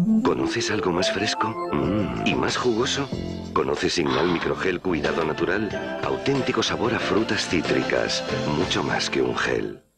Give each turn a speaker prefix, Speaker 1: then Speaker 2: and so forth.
Speaker 1: ¿Conoces algo más fresco? ¿Y más jugoso? ¿Conoces Signal Microgel Cuidado Natural? Auténtico sabor a frutas cítricas. Mucho más que un gel.